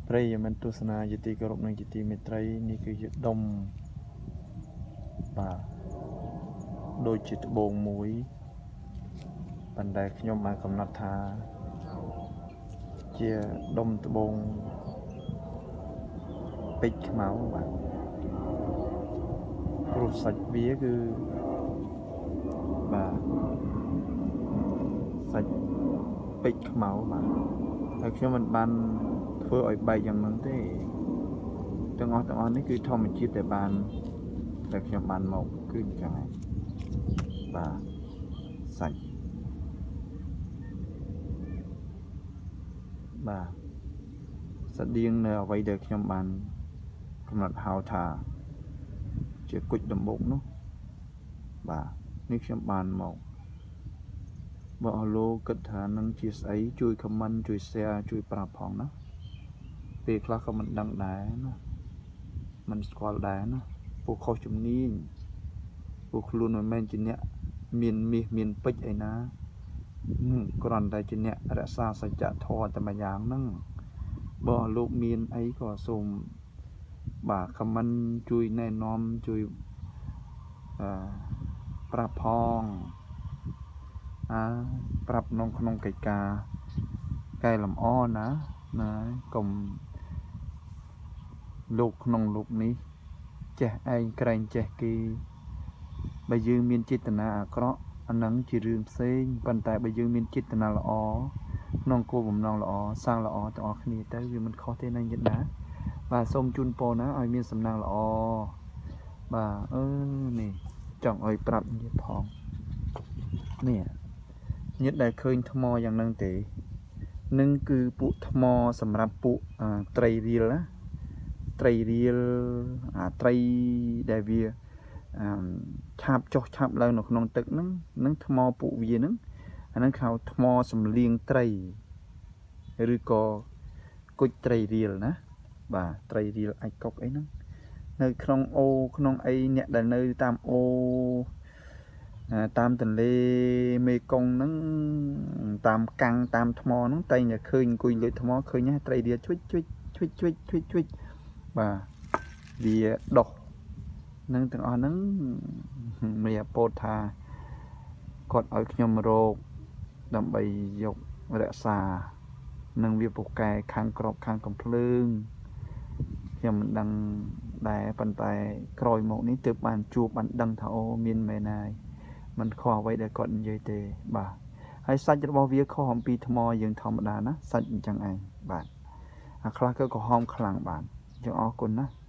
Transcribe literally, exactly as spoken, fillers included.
ព្រៃមិនទស្សនាយទីគោរពនិងយទីមេត្រីនេះគឺជាដុំបាទដូចជាត្បូងមួយប៉ុន្តែខ្ញុំបានកំណត់ថាជាដុំត្បូងពេជ្រខ្មៅបាទព្រោះសាច់វាគឺបាទសាច់ពេជ្រខ្មៅបាទហើយខ្ញុំមិនបានធ្វើឲ្យបែកយ៉ាងហ្នឹងទេទាំងអស់ទាំងអស់នេះគឺធម្មជាតិដែលបានដែលខ្ញុំបានមកគឺអញ្ចឹងហើយបាទសាច់បាទស្តៀងនៅអ្វីដែលខ្ញុំបានកំណត់ហៅថាជាគុជដំបូកនោះបាទនេះខ្ញុំបានមកបើអស់លោកគិតថានឹងជាស្អីជួយ comment ជួយ share ជួយប្រាប់ផងណាពេលខ្លះក៏មិនដឹងដែរណាមិនស្គាល់ដែរណាពួកខុសជំនាញពួកខ្លួនមិនមែនជាអ្នកមានមាសមានពេជ្រអីណាគ្រាន់តែជាអ្នករក្សាសច្ចធម៌តែម្យ៉ាងហ្នឹងបើអស់លោកមានអីក៏សូមបាទ comment ជួយណែនាំជួយអឺប្រាប់ផងអើប្រាប់ក្នុងក្នុងកិច្ចការកែលម្អណាណាកុំលោកក្នុងលោកនេះចេះឯងក្រែងចេះគេបើយើងមានចេតនាអាក្រក់អាហ្នឹងជារឿងផ្សេងប៉ុន្តែបើយើងមានចេតនាល្អក្នុងគោលបំណងល្អសាងល្អទាំងអស់គ្នាទៅវាមិនខុសទេណាញាតិណាបាទសូមជូនពរណាឲ្យមានសំណាងល្អបាទអឺនេះចង់ឲ្យប្រាប់ញាតិផងនេះញាតិដែលឃើញថ្មយ៉ាងហ្នឹងទេនឹងគឺពួកថ្មសម្រាប់ពួកត្រីរៀលណាត្រីរៀលអាត្រីដែលវាឆាបចុះឆាបឡើងនៅក្នុងទឹកហ្នឹងនឹងថ្មពួកវាហ្នឹងអាហ្នឹងហៅថ្មសំលៀងត្រីឬក៏គុជត្រីរៀលណាបាទត្រីរៀលអាចកុកអីហ្នឹងនៅក្នុងអូក្នុងអីអ្នកដែលនៅតាមអូតាមទន្លេមេគង្គហ្នឹងតាមកាំងតាមថ្មហ្នឹងតែញតែឃើញអង្គុយលើថ្មឃើញត្រីរៀលជុចជុចជុចជុចជុចជុចបាទវាដុះនឹងទាំងអស់ហ្នឹងមានពោលថាគាត់ឲ្យខ្ញុំរោគដើម្បីយករក្សានឹងវាពូកែខាងក្របខាងកំភ្លើងខ្ញុំមិនដឹងដែរប៉ុន្តែក្រោយមកនេះទើបបានជួបបានដឹងថាអូមានមែនហើយมันខុសអ្វីដែលគាត់និយាយទេបាទហើយសាច់របស់វាខុសអំពីថ្មយើងធម្មតាណាសាច់អញ្ចឹងឯងបាទអាខ្លះក៏ក្រហមខ្លាំងបាទអញ្ចឹងអរគុណណា